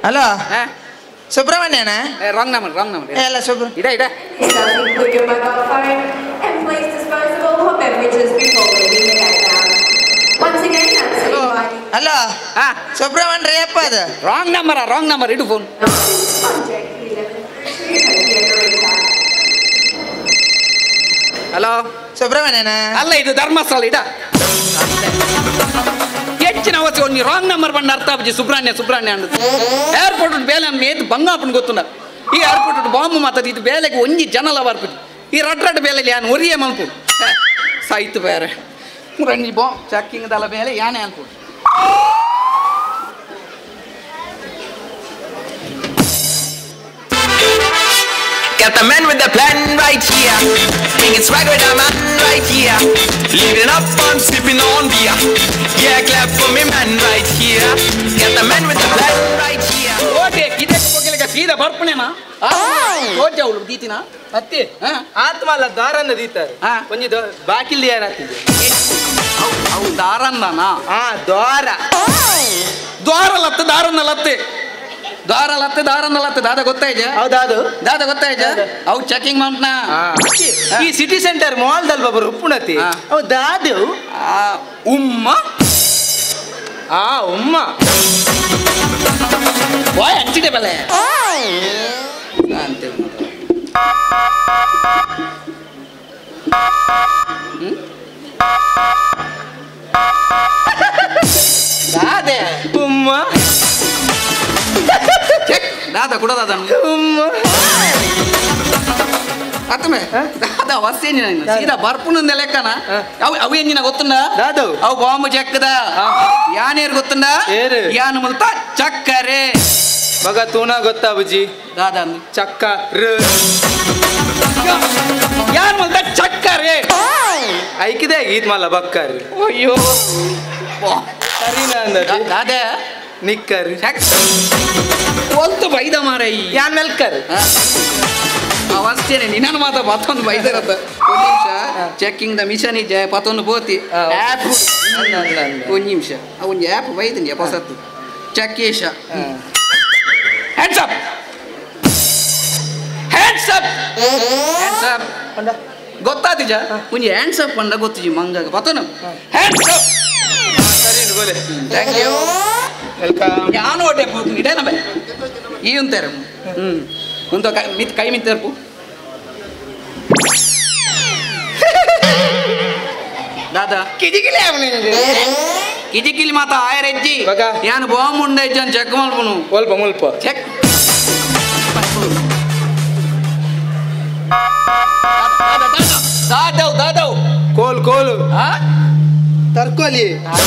Hello ಸುಬ್ರಹ್ಮಣ್ಯನ wrong number ಎಲ್ಲ ಸುಬ್ರ ಇಡ hello Subrahmanya ಅಪ್ಪ ಅದು ರಾಂಗ್ ನಂಬರ್ ಇಡು ಫೋನ್ ಹಲೋ ಸುಬ್ರಹ್ಮಣ್ಯನ ಅಲ್ಲ ಇದು ಧರ್ಮಸ್ಥಳ ಇಡ ಹೆಚ್ಚಿನ ಅವಶ್ಯ ಒಂದು ರಾಂಗ್ ನಂಬರ್ ಬಂದು ಅರ್ಥ ಆಗಿ ಸುಬ್ರಹ್ಮಣ್ಯ ಅಂದ್ ಏರ್ಪೋರ್ಟ್ ಬೇಲೆ ಮೇದು ಬಂಗಾಪನ್ ಗೊತ್ತುಂಡ ಈ ಏರ್ಪೋರ್ಟ್ ಬಾಂಬ್ ಮಾತಾಡಿ ಇದು ಬೇಲೆಗೆ ಒಂಜಿ ಜನಲ ಬರ್ಬಿಟ್ಟು ಈ ರಡ್ ಬೇಲೆಲಿ ಯಾನು ಒರಿಯೇ ಮಲ್ಪು ಸಾಯ್ತು ಬೇರೆ ರಂಜಿ ಬಾಂಬ್ ಚೆಕ್ಕಿಂಗ್ ದಲ್ಲ ಬೇಲೆ ಯಾನೇ ಅನ್ಕೊಂಡು Got the man with the plan right here. Bringing swag with the man right here. Living up and sipping on beer. Yeah, clap for me man right here. Got the man with the plan right here. Okay ಇದಕ್ಕೆ ಹೋಗಲಿಕ್ಕೆ ಸೀದಾ ಬರ್ಪಣೆನಾ okay ಅವಳು ದೀತಿನ ಅತ್ತಿ ಆತ್ಮ ಅಲ್ಲ ದಾರನ್ನ ದೀತಾರೆ ಒಂಜಿ ಬಾಕಿಲ್ ಏನಾಗ್ತಿದೆ ಅವು ದಾರನ್ನನಾ ದ್ವಾರ ದಾರನ್ನ ಲತ್ತೆ ದಾದ ಗೊತ್ತಾಯ್ಜ ಹೌದಾದು ದಾದ ಗೊತ್ತಾಯ್ಜ ಅವು ಚೆಕಿಂಗ್ ಮಾಡ್ನಾ ಈ ಸಿಟಿ ಸೆಂಟರ್ ಮಾಲ್ದಲ್ಲಿ ಒಬ್ಬರು ಉಪ್ಪುಣತಿ ಅವು ದಾದು ಉಮ್ಮ ಬಾಯ್ ಹಂಚಿದೆ ಬೆಲೆ ಅಂತ ದಾದೆ ಉಮ್ಮ ದಾದ ಕೊಡೋದಾದ ಉಮ್ಮ ಅತ್ತಮೆ ದಾದ ವಸ್ತೇನಿ ಸೀದಾ ಬರ್ಪುನಂದ ಲೆಕ್ಕನ ಅವು ಎಂಜಿನ ಗೊತ್ತುಂಡ ದಾದು ಅವು ಬಾಂಬು ಚೆಕ್ಕದ ಯಾನೇರು ಗೊತ್ತುಂಡ ಯಾನು ಮುಲ್ತ ಚಕ್ಕರೆ ಮಗ ತೂಣ ಗೊತ್ತಾ ಬುಜಿ ದಾದ ಚಕ್ಕ ಯಾನ್ ಮುಲ್ತ ಚಕ್ಕರೆ ಐಕಿದೆ ಗೀತ್ ಮಲ್ಲ ಬಕ್ಕರ್ ಅಯ್ಯೋ ಸರಿನಾ ಅಂದ ದಾದೆ ನಿಕ್ಕರ್ ಒಂದು ಬೈದ ಮಾರೈ ಯಾನ್ ಮೆಲ್ಕರ್ ಅವಸ್ಥೆನೆ ನಿನ್ನ ಮಾತ ಮತ್ತೊಂದು ಬೈದರತ್ತ ಒಂದು ನಿಮಿಷ ಚೆಕ್ಕಿಂಗ್ ದ ಮಿಷನ್ ಇಜ್ಜೆ ಮತ್ತೊಂದು ಬೋತಿ ಆ್ಯಪ್ ಒಂದು ನಿಮಿಷ ಒಂದು ಆ್ಯಪ್ ಬೈದಿನಿ ಹೊಸತ್ತು ಚಕ್ಕೇಶ ಹ್ಯಾಂಡ್ಸ್ ಅಪ್ ಗೊತ್ತಾದಿಜ ಒಂದು ಹ್ಯಾಂಡ್ಸ್ ಅಪ್ ಅಂಡ ಗೊತ್ತಿಜಿ ಮಂಗಾಗ ಪತನು ಹ್ಯಾಂಡ್ಸ್ ಅಪ್ ಸರಿ ಬೋಲೆ ಥ್ಯಾಂಕ್ ಯು ವೆಲ್ಕಮ್ ಯಾನು ಒಟ್ಟೆ ಇಡೇನ ಬೈ ಈ ಅಂತಾರೆ ಒಂದು ಕೈ ಮಿತ್ತರ್ಪು ದಾದಾ ಕಿಜಿಕಿಲಿ ಮಾತ ಆಯರೆಜ್ಜಿ ಯಾನು ಬಾಂಬ್ ಉಂಡ ಇಜ್ಜ ಚೆಕ್ ಮಾಡ್ಪುನು ಮುಲ್ಪ ಚೆಕ್ ದಾದವ್ ಕೋಲು ತರ್ಕೋಲಿ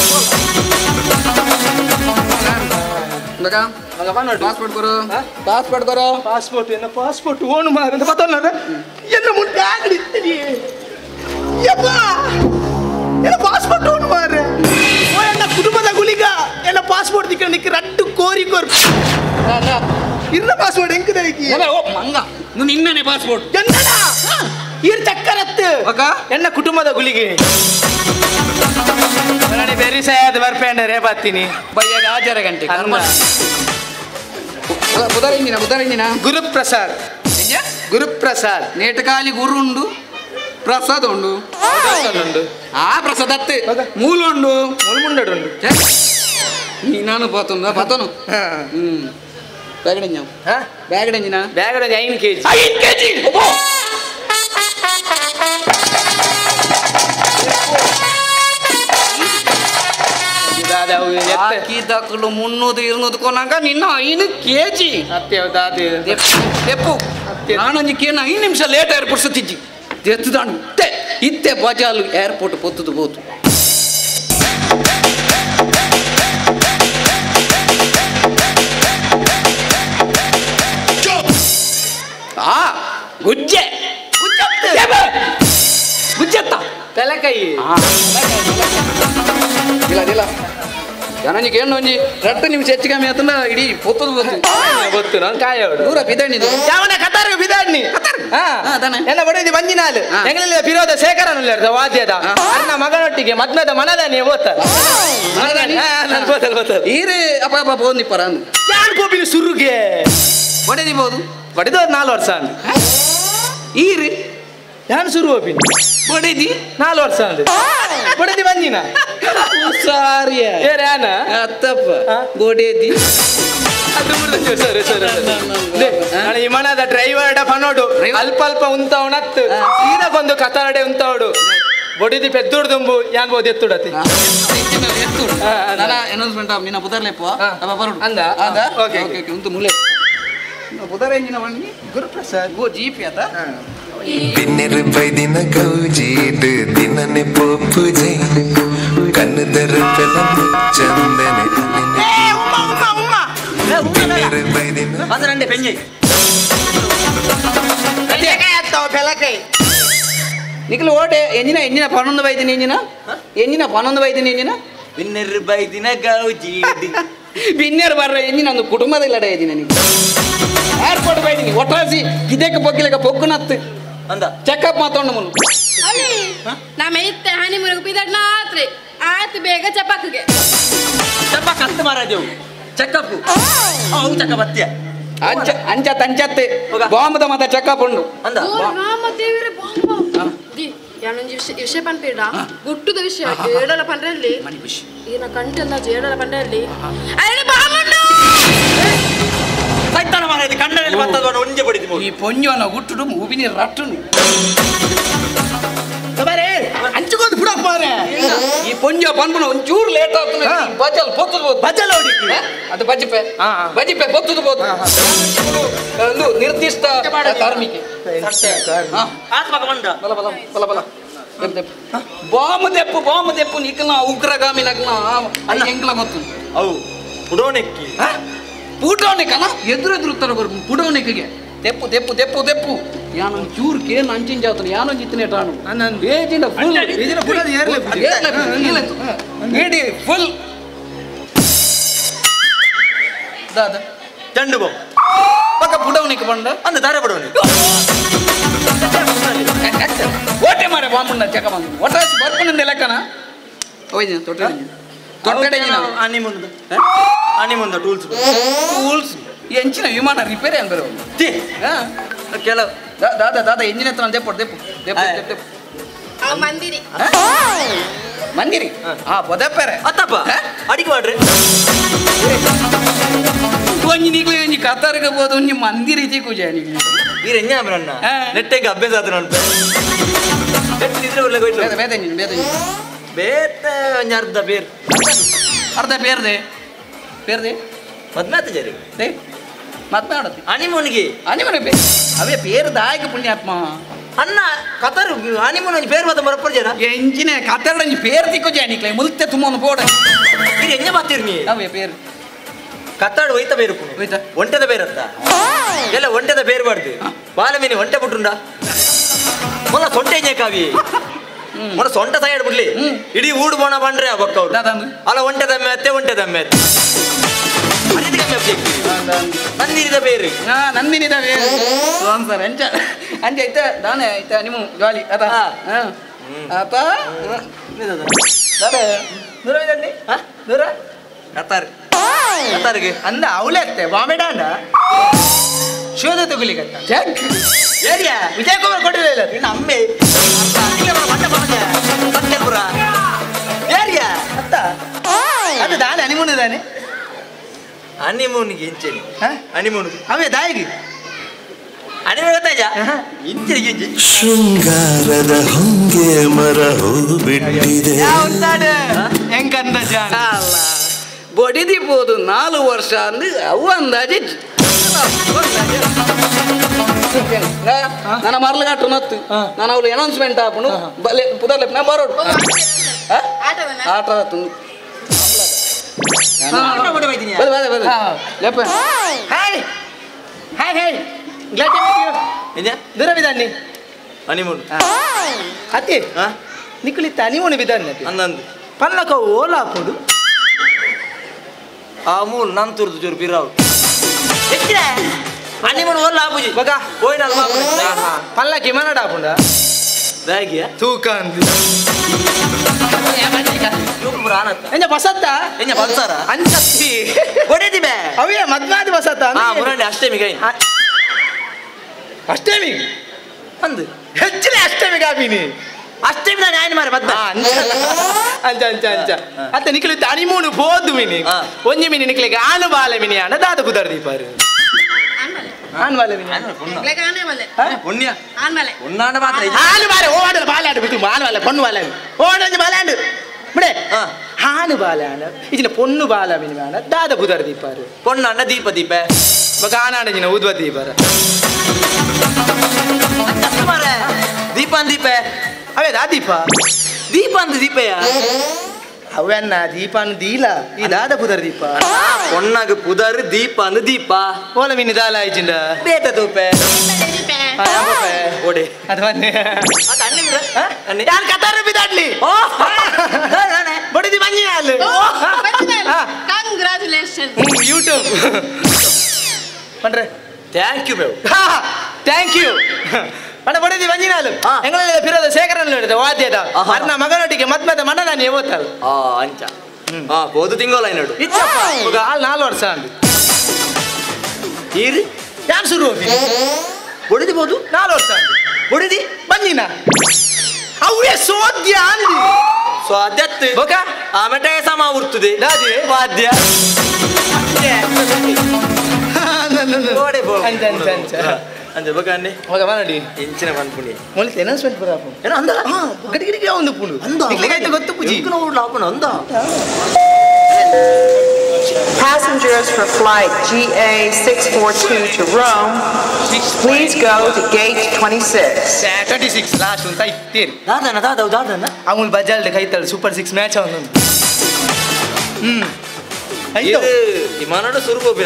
ಪಾಸ್ಪೋರ್ಟ್ ಕೊರು ಪಾಸ್ಪೋರ್ಟ್ ಓಣು ಮಾರ ಪತ್ತಲ್ಲ ಎನ್ನ ಮುಂದೆ ಆಗಲಿತ್ತೀನಿ ಪಾಸ್ಪೋರ್ಟ್ ಓಣು ಮಾರ ಎನ್ನ ಕುಟುಂಬದ ಗುಳಿಗ ಎನ್ನ ಪಾಸ್ಪೋರ್ಟ್ ದಿಕ್ಕ ರಟ್ಟು ಕೋರಿ ಇನ್ನ ಪಾಸ್ಪೋರ್ಟ್ ಹೆಂಗದಕ್ಕೆ ಮಂಗ ನಿನ್ನನೆ ಪಾಸ್ಪೋರ್ಟ್ ಎಂದಡ ಇರ್ ಚಕ್ಕರತ್ತು ಎನ್ನ ಕುಟುಂಬದ ಗುಳಿಗೆ ಬೆರಿ ಸಾಯದ ಬರ್ಪೇಂಡ ರೇ ಬರ್ತೀನಿ ಬಯ್ಯಾಗ ಆಚಾರ ಗಂಟೆ ಬುಧರಿಂದಿನ ಗುರುಪ್ರಸಾದ್ ನೇಟಕಾಲಿ ಗುರು ಉಂಡು ಪ್ರಸಾದ್ ಉಂಡು ಆ ಪ್ರಸಾದ್ ಅತ್ತೆ ಮೂಲ ಉಂಡು ಮುಳ್ಮುಂಡು ನಾನು ಪತನು ಬ್ಯಾಗಡೆಂಜ ಬ್ಯಾಗಡೆಂಜಿನ 5 kg ಹಾಕಿದಕ್ಕಲು 300-200 ಕೊನಾಗ ನಿನ್ನ 5 kg ತೆಪ್ಪು ನಾನಂಜಿಕೇನ 5 ನಿಮಿಷ ಲೇಟ್ ಏರ್ಪೋರ್ಟ್ ಸತ್ತಿಜ್ಜಿ ಎತ್ತದಾಂಡು ಇತ್ತೆ ಬಜಾಲು ಏರ್ಪೋರ್ಟ್ ಪೊತ್ತದು ಬೋತು ಗುಜ್ಜೆ ಗುಜ್ಜೆತ್ತ ತಲೆಕೈ ಇಲ್ಲ ಜನನಿಗೆ ಏನು ಒಂಜಿ 2 ನಿಮಿಷ ಹೆಚ್ಚು ಕಮ್ಮಿ ಆತಂದ ಇಡೀ ಪೊತ್ತದು ಗೊತ್ತು ನಾನು ಕಾಯೋಡು ದೂರ ಬಿದಣ್ಣಿದು ಯಾವನ ಕತಾರ್ಗ ಬಿದಣ್ಣಿ ಎಲ್ಲ ಬಡದಿ ಬಂದಿನಾಲು ಎಂಗಲೆಲ್ಲ ವಿರೋಧ ಶೇಖರನಲ್ಲ ವಾದ್ಯದ ಅರ್ನ ಮಗನೊಟ್ಟಿಗೆ ಮದ್ನದ ಮನದಾನಿ ಓದ್ತಾರೆ ಈರೆ ಅಪ್ಪ ಅಪ್ಪ ಬೋಂದಿಪ್ಪರ ಯಾನ್ ಕೋಪಿನ ಸುರುಗೆ ಬಡದಿಬಹುದು ಬಡಿದ 4 ವರ್ಷ ಅಂದ್ ಈರಿ ಯಾನ್ ಸುರು ಹೋಪಿನ ಬಡದಿ 4 ವರ್ಷ ಅಂದ್ ಬಡದಿ ಬಂದಿನ ಸಾರಿಯ ಏರ್ ಯಾನ ಅತ್ತಪ್ಪ ಬೋಡೇದಿ ಅದು ಸರಿ ಸರಿ ನಾನು ವಿಮಾನದ ಡ್ರೈವರ್ ಪನೋಡು ಅಲ್ಪ ಅಲ್ಪ ಉಂತವಣತ್ತು ಸೀದಾ ಬಂದು ಕತಾರಡೆ ಉಂತವಡು ಬೊಡಿದಿ ಪೆದ್ದೋಡು ದುಂಬು ಯಾನ್ ಬೋದು ಎತ್ತುಡತಿ ಅನೌನ್ಸ್ಮೆಂಟ್ ನಿನ್ನ ಬುಧರ್ಲೆಪ್ಪ ಬರೋಡು ಅಂದ ಓಕೆ ಓಕೆ ಓಕೆ ಉಂಟು ಮುಲೆ ಬುಧರ ಎಂಜಿನ ಬನ್ನಿ ಗುರುಪ್ರಸಾದ್ ಗೋ ಜೀಪಿ ಆತ पिन्नेर बैदिन गौजीड दिनने पोपुजे कन्नदर पेलम चंदने पिन्नेर बैदिन ಅದರಂಡೆ ಪೆಂಜೆ ಬೆಲಕೈ ನಿಖಿಲ್ ಓಟೆ ಎಂಜಿನ 11 ಬೈದಿನ ಎಂಜಿನ 11 ಬೈದಿನ ಎಂಜಿನ ಬಿನ್ನೆರ್ ಬೈದಿನ ಗೌಜೀಡ್ ಬಿನ್ನೇರು ಬರ್ರ ಎಂಜಿನ ಒಂದು ಕುಟುಂಬದ ಇಲ್ಲಡ ಎಂಜಿನ ನಿಮಗೆ ಏರ್ಪೋರ್ಟ್ ಬೈದಿನಿ ಒಟ್ಟಾಸಿ ಗಿದಕ್ಕೆ ಬೊಕ್ಕಿಲಕ ಪೊಕ್ಕುನತ್ತು ಅಂದ ಚೆಕಪ್ ಮಾತಾಡೋಣ ಮುನ್ನು ಅಲ್ಲಿ ನಮ್ಮ ಇತ್ತೆ ಹಾನಿ ಮುರುಗು ಬಿದಡ್ ನಾತ್ರಿ ಆಯ್ತು ಬೇಗ ಚಪಾಕ್ಗೆ ಚಪ್ಪಕ್ ಅಂತ ಮಾರಾಜವು ಚೆಕಪ್ ಅವು ಚೆಕಪ್ ಅತ್ಯ ಅಂಚ ತಂಚತ್ತೆ ಬಾಂಬದ ಮತ ಚೆಕಪ್ ಉಂಡು ಅಂದ ರಾಮ ದೇವರ ಬಾಂಬ ದಿ ಯಾನೊಂಜಿ ವಿಷಯ ಪನ್ಪೇಡ ಗುಟ್ಟುದ ವಿಷಯ ಏಡಲ ಪಂಡ್ರಲ್ಲಿ ಈನ ಕಂಟೆಲ್ಲ ಏಡಲ ಪಂಡ್ರಲ್ಲಿ ಅಲ್ಲಿ ಬಾಂಬ ಉಂಟು ಸೈತಾನ ಮಾರಾಜ ಕಣ್ಣಲ್ಲಿ ಬತ್ತದ ಒಂಜೆ ಬಡಿದಿ ಈ ಪೊಂಜೋನ ಗುಟ್ಟುಡು ಮೂಬಿನಿ ರಟ್ಟುನು ಬರೇ ಅಂಚುಕೊಂಡು ಬಿಡಪ್ಪ ಮಾರೆ ಈ ಪೊಂಜ ಬಂದ್ಬಿಡ ಒಂಚೂರು ಲೇಟ್ ಆಗ್ತದೆ ಬಜಲ್ ಪೊತ್ತುದು ಬಜಲ್ ಹೊಡಿಕಿ ಅದು ಬಜಿಪೆ ಪೊತ್ತುದು ಬೋದು ಒಂದು ನಿರ್ದಿಷ್ಟ ಕಾರ್ಮಿಕೆ ಆತ್ಮಕ ಬಂದ ಬಲ ಬಲ ಬಲ ಬಲ ಬಾಂಬು ದೆಪ್ಪು ನಿಕ್ನ ಉಗ್ರಗಾಮಿ ನಗ್ನ ಅಲ್ಲಿ ಹೆಂಗ್ಲ ಗೊತ್ತು ಅವು ಪುಡೋನೆಕ್ಕಿ ಪುಡೋನಿಕನ ಎದುರು ತರ ಬರು ಪುಡೋನಿಕಿಗೆ ತೆಪ್ಪು ತೆಪ್ಪು ತೆಪ್ಪು ತೆಪ್ಪು ಯಾನೊಂದು ಚೂರು ಕೇನ್ ಅಂಚಿನ ಜಾತನ ಯಾನೊಂದು ಇತ್ತನೆ ಟಾನು ಏಜಿನ ಫುಲ್ ಏಡಿ ಫುಲ್ ದಾದ ಚಂಡು ಬಾಂಬ್ ಪಕ್ಕ ಪುಡೋನಿಕ ಬಂದ ಅಂದ ದಾರ ಪುಡೋನಿ ಓಟೆ ಮಾರೆ ಬಾಂಬುಂಡ ಚೆಕ ಬಂದು ಒಟ್ಟಾಸಿ ಬರ್ಪುನಿಂದ ಲೆಕ್ಕನ ಹೋಯ್ದಿನ ತೊಟ್ಟಡೆ ಅನಿಮುಂದ ಟೂಲ್ಸ್ ಎಂಚಿನ ವಿಮಾನ ರಿಪೇರಿ ಅಂತ ಬರೋ ಕೆಲವು ದಾದ ಎಂಜಿನ ಹತ್ರ ದೆಪ್ಪು ಮಂದಿರಿ ಮಂದಿರಿ ಬೊದಪ್ಪರೆ ಅತ್ತಪ್ಪ ಅಡಿಗೆ ಮಾಡ್ರಿ ಒಂಜಿ ನಿಗ್ಲಿ ಒಂಜಿ ಕತ್ತಾರಿಗೆ ಬೋದು ಒಂಜಿ ಮಂದಿರಿ ಕೂಜ ನಿಗ್ಲಿ ಈ ರೆಂಜ ನನ್ನ ನೆಟ್ಟೆಗೆ ಅಭ್ಯಾಸ ಆತ ನಾನು ನೆಟ್ಟಿದ್ರೆ ಒಳ್ಳೆ ಹೋಯ್ತು ಬೇತ ಒಂಜಿ ಅರ್ಧ ಬೇರ್ದೆ ಮದ್ಮಾತ ಜರಿ ಮಾತನಾಡತಿ ಹನಿಮೂನ್ಗೆ ಅವೇ ಪೇರು ದಾಯಕ ಪುಣ್ಯಾತ್ಮ ಅನ್ನ ಕತರು ಹನಿಮೂನ್ ಒಂಜಿ ಪೇರು ಮತ ಬರಪ್ಪರ್ ಜನ ಎಂಚಿನ ಕತ್ತಡ ಪೇರು ತಿಕ್ಕೋ ಜಾನಿಕ್ಲೆ ಮುಲ್ತೆ ತುಂಬ ಪೋಡ ಇದು ಎಂಜ ಮಾತಿರ್ ನೀ ಅವೇ ಪೇರು ಕತ್ತಾಡು ಒಯ್ತ ಬೇರು ಒಯ್ತ ಒಂಟೆದ ಬೇರತ್ತ ಎಲ್ಲ ಒಂಟೆದ ಬೇರು ಬಾರ್ದು ಬಾಲ ಮೀನು ಒಂಟೆ ಬಿಟ್ರುಂಡ ಮೊಲ ಸೊಂಟೆ ಕಾವಿ ಮೊಲ ಸೊಂಟ ಸೈಡ್ ಬಿಡ್ಲಿ ಇಡೀ ಊಡು ಬೋಣ ಬಂಡ್ರೆ ಆ ಬಕ್ಕ ಅವ್ರು ಅಲ್ಲ ಒಂಟೆ ದಮ್ಮೆ ಅತ್ತೆ ನಂದಿನಿದ ಬೇರು ನಂದಿನಿದ ಬೇರು ಸರ್ ಅಂಚ ಐತ ದಾನೆ ಐತ ನಿಮ್ಮ ಗಾಳಿ ಅದ ಆತ ದೂರ ದೂರ ಕತ್ತಾರಿಗೆ ಅಂದ ಅವಳೆತ್ತೆ ಬಾಂಬೆಡ ಅಂದ ಶೋಧ ತಗೊಲಿಕತ್ತ ಏರಿಯಾ ವಿಜಯ್ ಕುಮಾರ್ ಕೊಟ್ಟಿಲ್ಲ ಇನ್ನು ಅಮ್ಮೆ ಸತ್ಯಪುರ ಏರಿಯಾ ಅತ್ತ ಅದು ದಾನೆ ಹನಿಮೂನ್ ಇದಾನೆ ಹನಿಮೂನ್ಗೆ ಇಂಚೆನಿ ಹನಿಮೂನ್ ಅವೇ ದಾಯಿಗೆ ಹನಿಮೂನ್ ಗೊತ್ತಾಯ್ತಾ ಇಂಚೆನಿಗೆ ಶೃಂಗಾರದ ಹೊಂಗೆ ಮರ ಹೂ ಬಿಟ್ಟಿದೆ ಹೆಂಗಂದ ಜಾಣ ಬಡಿದಿಬೋದು 4 ವರ್ಷ ಅಂದ್ರೆ ಅವು ಅಂದಾಜೆ ನನ್ನ ಮರ್ಲಗಾಟು ನತ್ತು ನಾನು ಅವಳು ಅನೌನ್ಸ್ಮೆಂಟ್ ಹಾಕೊಂಡು ಪುದರ್ಲೆಪ್ ನಾ ಬರೋಡು ಆಟದ ತುಂಬ ದೂರ ಬಿದ್ದಾನೆ ಹನಿಮೂನ್ ಅತಿ ನಿಕ್ಕಳಿತ್ತ ಹನಿಮೂನ್ ಬಿದ್ದಾನೆ ಅಂದಂದು ಪಲ್ಲಕ ಓಲಾ ಹಾಕೋದು ಆ ಮೂಲ್ ನನ್ ತುರ್ದು ಜೋರು ಬಿರಾವ್ ಹನಿಮೂನ್ ಓಲ್ಲ ಆಪುಜಿ ಬಗ ಹೋಯ್ನಲ್ವಾ ಪಲ್ಲಕ್ಕಿ ವಿಮಾನ ಡಾಪುಂಡ ಬ್ಯಾಗಿಯ ತೂಕ ಅಂತ ಎಂಜ ಬಸತ್ತ ಎಂಜ ಬಲ್ಸಾರ ಅಂಚತ್ತಿ ಹೊಡೆದಿ ಬೇ ಅವೇ ಮದ್ನಾದಿ ಬಸತ್ತ ಮುರಂಡಿ ಅಷ್ಟೇಮಿಗೆ ಅಷ್ಟೇಮಿಗೆ ಅಂದು ಹೆಚ್ಚಿನ ಅಷ್ಟೇಮಿಗೆ ಆಪೀನಿ ಅಷ್ಟೇಮಿ ನಾನು ಆಯ್ನ ಮಾರೆ ಮದ್ದ ಅಂಚ ಅಂಚ ಅಂಚ ಅತ್ತ ನಿಖಿಲು ತನಿಮೂನು ಬೋದು ಮಿನಿ ಒಂಜಿ ಮಿನಿ ನಿಖಿಲಿಗೆ ಆನು ಬಾಲ ಮಿನಿ ಅಣ್ಣ ದಾದ ಕುದರ್ದಿ ಪಾರು ಆನ್ ಬಾಲ ಮಿನಿ ಪುಣ್ಯ ಉನ್ನಾಂಡ ಮಾತ್ರ ಆನು ಬಾಲ ಓಡಲ ಬಾಲಾಡು ಬಿಟ್ಟು ಆನು ಬಾಲ ಪೊಣ್ಣು ಬಾಲ ಓಡಂಜಿ ಬಾಲಾಂಡು ಬಿಡೆ ಆನು ಬಾಲಾಂಡ ಇಜಿನ ಪೊಣ್ಣು ಬಾಲ ಮಿನಿ ಮಾಡ ದಾದ ಕುದರ್ದಿ ಪಾರು ಪೊಣ್ಣು ಅಣ್ಣ ದೀಪ ದೀಪ ಮಗ ಆನಾಂಡಜಿನ ಉದ್ವ ದೀಪರ ಮಾರೆ ದೀಪ ದೀಪ ಅವೇ ದಾ ದೀಪ ದೀಪ ಅಂದ ದೀಪಯ್ಯ ಅವನ್ನ ದೀಪ ಅನ್ನು ದೀಲ ಈ ದಾದ ಪುದರ್ ದೀಪ ಪೊಣ್ಣಾಗ ಪುದರ್ ದೀಪ ಅಂದ ದೀಪ ಓಲ ಮಿನಿ ದಾಲ ಆಯ್ಚಿಂಡ ಬೇಟ ತೂಪೆ ಓಡೆ ಅದು ಬನ್ನಿ ಯಾರು ಕತಾರ ಬಿದ್ದಾಡ್ಲಿ ಬಡಿದಿ ಬನ್ನಿ ಅಲ್ಲಿ ಕಂಗ್ರಾಚುಲೇಷನ್ ಯೂಟ್ಯೂಬ್ ಪಂಡ್ರೆ ಥ್ಯಾಂಕ್ ಯು ಮೇವು ಥ್ಯಾಂಕ್ ಯು ಪಣ ಬಡಿದಿ ಬಂಜಿನಾಲು ಎಂಗಳೆಲ್ಲ ಫಿರೋದ ಶೇಖರನ್ ಹೇಳಿದೆ ವಾದ್ಯದ ಅರ್ನ ಮಗನೊಟ್ಟಿಗೆ ಮತ್ಮದ ಮಣ್ಣ ನಾನು ಯಾವತ್ತಲ್ಲ ಅಂಚ ಬೋದು ತಿಂಗೋಲ ನೋಡು ಇಚ್ಚಪ್ಪ ಆಲ್ 4 ವರ್ಷ ಅಂದು ಈರಿ ಯಾರು ಶುರು ಹೋಗಿ ಬಡಿದಿ ಬೋದು 4 ವರ್ಷ ಅಂದು ಬಡಿದಿ ಬಂಜಿನ ಅವೇ ಸೋದ್ಯ ಅಂದಿ ಸ್ವಾದ್ಯತ್ ಬೋಕ ಆಮೆಟೆ ಸಮ ಉರ್ತದೆ ದಾದಿ ವಾದ್ಯ ಓಡೆ ಬೋ ಅಂಚ ಅಂಚ ಅಂಚ ಅಂಚ ಬಗಾನೆ ಹೋಗ ಬನಡಿ ಇಂಚಿನ ಬಂದ್ಪುಣಿ ಮೊಲಿತೆ ಅನೌನ್ಸ್ಮೆಂಟ್ ಬರಾಪು ಏನೋ ಅಂದ ಗಡಿಗಡಿಗೆ ಒಂದು ಪುಣು ಅಂದ ಇಲ್ಲಿಗೈತೆ ಗೊತ್ತು ಪೂಜಿ ಹಾಕೋಣ ಅಂದ Passengers for flight GA642 to Rome, please go to gate 26. 26 last ಅಂತ ಇತ್ತೀರಿ ದಾದನ ಅಮೂಲ್ ಬಜಾಲ್ಡ್ ಕೈತಲ್ ಸೂಪರ್ 6 ಮ್ಯಾಚ್ ಅವನು ವಿಮಾನ ಸುರುಗೋಬಿನ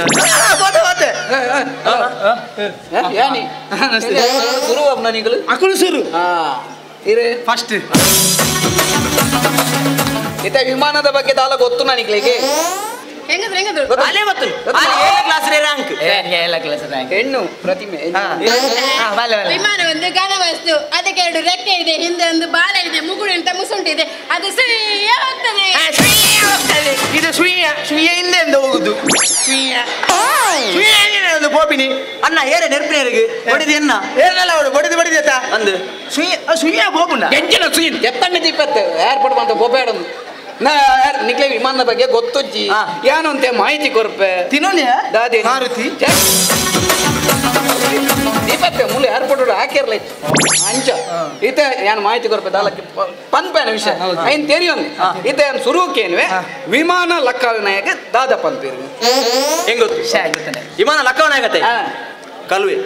ಶುರು ನನಗಳು ಅಕುಳು ಸುರು ಇರೇ ಫಸ್ಟ್ ಇತ ವಿಮಾನದ ಬಗ್ಗೆ ದಾಲ ಗೊತ್ತು ನನಗೆ ಹೆಂಗದ್ರು ಅಲ್ಲೇ ಗೊತ್ತು ಅಲ್ಲಿ 7ನೇ ಕ್ಲಾಸ್ ರ್ಯಾಂಕ್ ಎಲ್ಲ ಕೆಲಸ ಹೆಣ್ಣು ಪ್ರತಿಮೆ ವಿಮಾನ ಒಂದು ಘನವಸ್ತು ಅದಕ್ಕೆ 2 ರೆಕ್ಕೆ ಇದೆ ಹಿಂದೆ ಒಂದು ಬಾಲ ಇದೆ ಮುಗುಳು ಅಂತ ಮುಸುಂಟಿದೆ ಅದು ಸುಯ್ಯ ಹೋಗ್ತದೆ ಇದು ಸುಯ್ಯ ಹಿಂದೆ ಎಂದು ಹೋಗುದು ಸುಯ್ಯ ಒಂದು ಪೋಪಿನಿ ಅಣ್ಣ ಏರೆ ನೆರ್ಪಿನೇರಿಗೆ ಬಡಿದಿ ಅಣ್ಣ ಏನಲ್ಲ ಅವಳು ಬಡಿದಿ ಅತ್ತ ಅಂದು ಸುಯ್ಯ ಹೋಗುಂಡ ಎಂಚಿನ ಸುಯಿನ್ ಎತ್ತಣ್ಣ ದೀಪತ್ತೆ ಏರ್ಪೋರ್ಟ್ ಬಂತ ಬೊಬ್ಬೇಡೊಂದು ನಿಕ್ಲೆ ವಿಮಾನದ ಬಗ್ಗೆ ಗೊತ್ತೊಜ್ಜಿ ಏನು ಅಂತ ಮಾಹಿತಿ ಕೊರಪೆ ತಿನ್ನೋಲಿಯ ದಾದಿ ಮಾರುತಿ ದೀಪತ್ತೆ ಮೂಲ ಏರ್ಪೋರ್ಟ್ ಹಾಕಿರ್ಲ ಅಂಚ ಈತ ಏನು ಮಾಹಿತಿ ಕೊರಪೆ ದಾಲಕ್ಕೆ ಪನ್ಪೇನ ವಿಷಯ ಐನ್ ತೆರಿಯೊಂದು ಈತ ಏನು ಸುರುಕೇನ್ವೆ ವಿಮಾನ ಲಕ್ಕನಾಯಕ ದಾದ ಪನ್ಪೇರು ಹೆಂಗ್ ಗೊತ್ತು ವಿಮಾನ ಲಕ್ಕವನಾಗತ್ತೆ ಕಲ್ವೆ